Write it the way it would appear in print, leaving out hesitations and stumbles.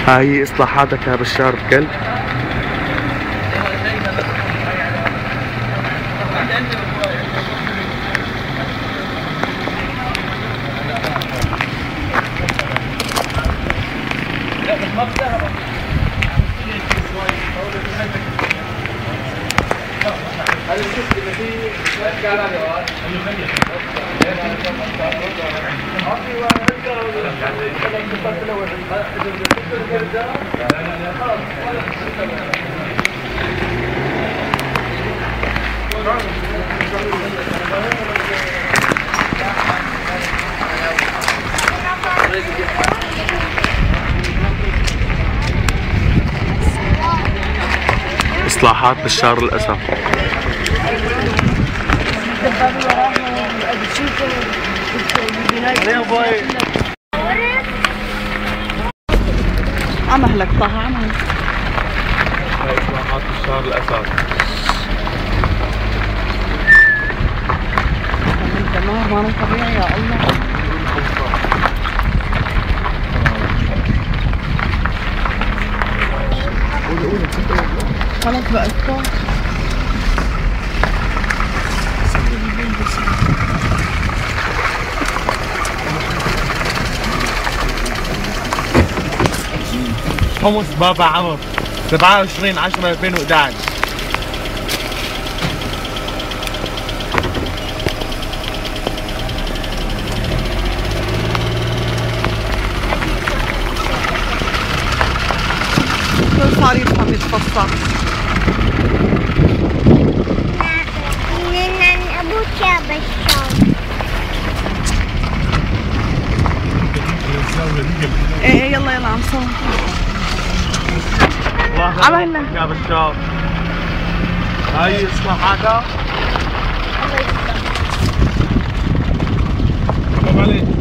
هاي اصلاحاتك يا بشار بكل. إصلاحات بشار الأسد. عمهلك طه عمهلك. هاي إصلاحات بشار الأسد. ما طبيعي يا الله. خلاص بقى اسكت. حمص بابا عمر 27/10/2011. صار يفهم يتفصل. من ابوك يا بشار. ايه يلا يلا عم صور. عملنا يا بشار. هاي اصلاحاتها. الله يسلمك. حرام عليك.